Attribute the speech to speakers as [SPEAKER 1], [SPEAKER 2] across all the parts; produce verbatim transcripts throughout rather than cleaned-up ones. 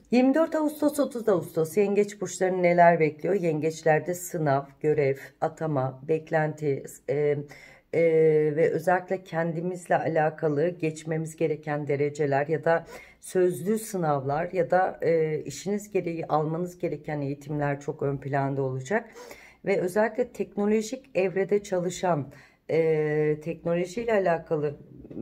[SPEAKER 1] yirmi dört Ağustos otuz Ağustos yengeç burçlarını neler bekliyor? Yengeçlerde sınav, görev, atama, beklenti e, e, ve özellikle kendimizle alakalı geçmemiz gereken dereceler ya da sözlü sınavlar ya da e, işiniz gereği almanız gereken eğitimler çok ön planda olacak. Ve özellikle teknolojik evrede çalışan, e, teknolojiyle alakalı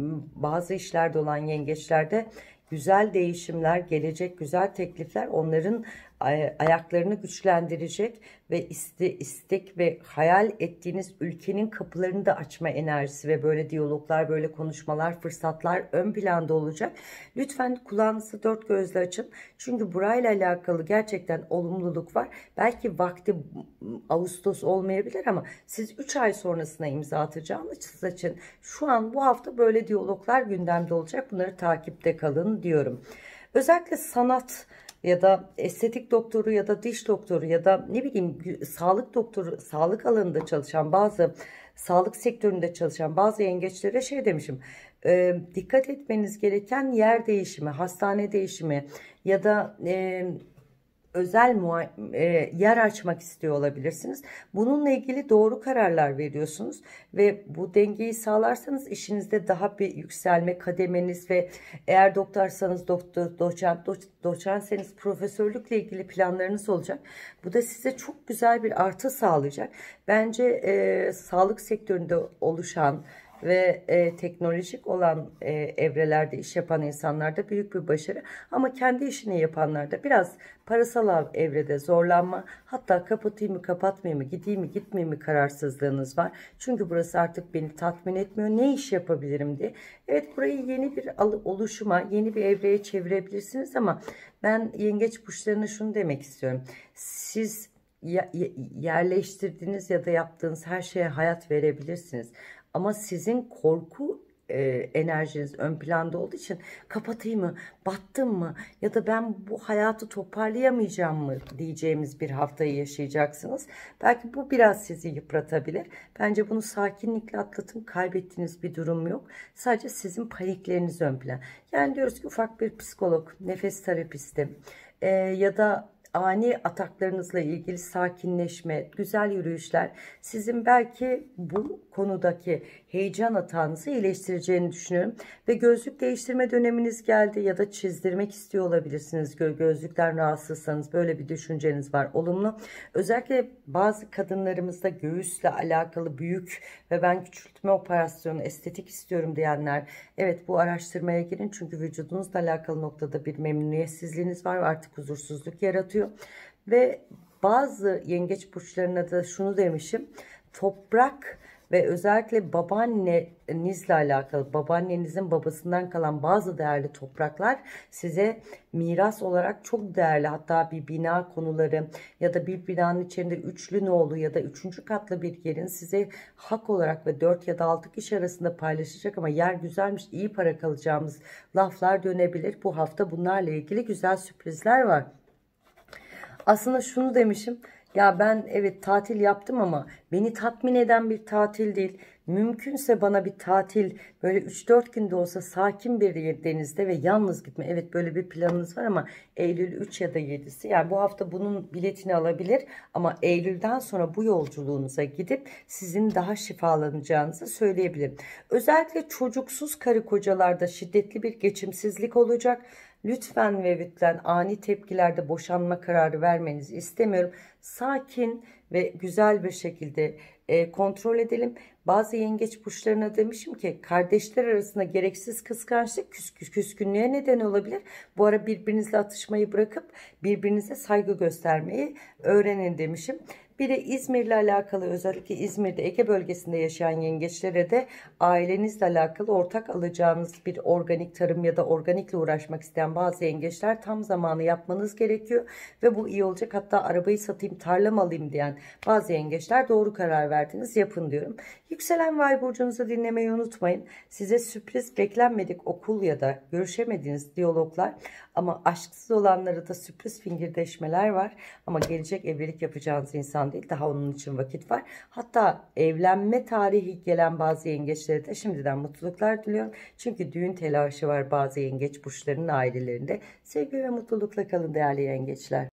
[SPEAKER 1] bazı işlerde olan yengeçlerde güzel değişimler gelecek, güzel teklifler onların ayaklarını güçlendirecek ve iste, istek ve hayal ettiğiniz ülkenin kapılarını da açma enerjisi ve böyle diyaloglar, böyle konuşmalar, fırsatlar ön planda olacak. Lütfen kulağınızı dört gözle açın. Çünkü burayla alakalı gerçekten olumluluk var. Belki vakti Ağustos olmayabilir ama siz üç ay sonrasına imza atacağınız için şu an bu hafta böyle diyaloglar gündemde olacak. Bunları takipte kalın diyorum. Özellikle sanat ya da estetik doktoru ya da diş doktoru ya da ne bileyim sağlık doktoru, sağlık alanında çalışan bazı sağlık sektöründe çalışan bazı yengeçlere şey demişim. E, dikkat etmeniz gereken yer değişimi, hastane değişimi ya da e, özel e, yer açmak istiyor olabilirsiniz. Bununla ilgili doğru kararlar veriyorsunuz ve bu dengeyi sağlarsanız işinizde daha bir yükselme kademeniz ve eğer doktorsanız doktor, doçent, do, doçentseniz profesörlükle ilgili planlarınız olacak. Bu da size çok güzel bir artı sağlayacak. Bence e, sağlık sektöründe oluşan ve e, teknolojik olan e, evrelerde iş yapan insanlarda büyük bir başarı, ama kendi işini yapanlarda biraz parasal evrede zorlanma, hatta kapatayım mı kapatmayayım mı, gideyim mi gitmeyeyim mi kararsızlığınız var. Çünkü burası artık beni tatmin etmiyor, ne iş yapabilirim diye. Evet, burayı yeni bir oluşuma, yeni bir evreye çevirebilirsiniz ama ben yengeç burçlarına şunu demek istiyorum. Siz yerleştirdiğiniz ya da yaptığınız her şeye hayat verebilirsiniz. Ama sizin korku e, enerjiniz ön planda olduğu için kapatayım mı, battım mı ya da ben bu hayatı toparlayamayacağım mı diyeceğimiz bir haftayı yaşayacaksınız. Belki bu biraz sizi yıpratabilir. Bence bunu sakinlikle atlatın. Kaybettiğiniz bir durum yok. Sadece sizin panikleriniz ön plan. Yani diyoruz ki ufak bir psikolog, nefes terapisti e, ya da ani ataklarınızla ilgili sakinleşme, güzel yürüyüşler sizin belki bu konudaki heyecan atağınızı iyileştireceğini düşünüyorum. Ve gözlük değiştirme döneminiz geldi ya da çizdirmek istiyor olabilirsiniz. Gözlükten rahatsızsanız böyle bir düşünceniz var. Olumlu. Özellikle bazı kadınlarımızda göğüsle alakalı büyük ve ben küçültme operasyonu, estetik istiyorum diyenler, evet bu araştırmaya girin. Çünkü vücudunuzla alakalı noktada bir memnuniyetsizliğiniz var ve artık huzursuzluk yaratıyor. Ve bazı yengeç burçlarına da şunu demişim. Toprak ve özellikle babaannenizle alakalı, babaannenizin babasından kalan bazı değerli topraklar size miras olarak çok değerli. Hatta bir bina konuları ya da bir binanın içinde üçlü nolu ya da üçüncü katlı bir yerin size hak olarak ve dört ya da altı kişi arasında paylaşacak ama yer güzelmiş, iyi para kalacağımız laflar dönebilir. Bu hafta bunlarla ilgili güzel sürprizler var. Aslında şunu demişim. Ya ben evet tatil yaptım ama beni tatmin eden bir tatil değil. Mümkünse bana bir tatil böyle üç dört günde olsa sakin bir denizde ve yalnız gitme. Evet, böyle bir planınız var ama Eylül üç ya da yedisi, yani bu hafta bunun biletini alabilir ama Eylül'den sonra bu yolculuğunuza gidip sizin daha şifalanacağınızı söyleyebilirim. Özellikle çocuksuz karı kocalarda şiddetli bir geçimsizlik olacak. Lütfen ve lütfen ani tepkilerde boşanma kararı vermenizi istemiyorum. Sakin ve güzel bir şekilde e, kontrol edelim. Bazı yengeç burçlarına demişim ki kardeşler arasında gereksiz kıskançlık küs, küs, küskünlüğe neden olabilir. Bu ara birbirinizle atışmayı bırakıp birbirinize saygı göstermeyi öğrenin demişim. Bir de İzmir'le alakalı, özellikle İzmir'de Ege bölgesinde yaşayan yengeçlere de ailenizle alakalı ortak alacağınız bir organik tarım ya da organikle uğraşmak isteyen bazı yengeçler tam zamanı yapmanız gerekiyor. Ve bu iyi olacak. Hatta arabayı satayım, tarlam alayım diyen bazı yengeçler doğru karar verdiniz, yapın diyorum. Yükselen Vay burcunuzu dinlemeyi unutmayın. Size sürpriz, beklenmedik okul ya da görüşemediğiniz diyaloglar Ama aşksız olanlara da sürpriz fingirdeşmeler var. Ama gelecek evlilik yapacağınız insan değil. Daha onun için vakit var. Hatta evlenme tarihi gelen bazı yengeçlere de şimdiden mutluluklar diliyorum. Çünkü düğün telaşı var bazı yengeç burçlarının ailelerinde. Sevgi ve mutlulukla kalın değerli yengeçler.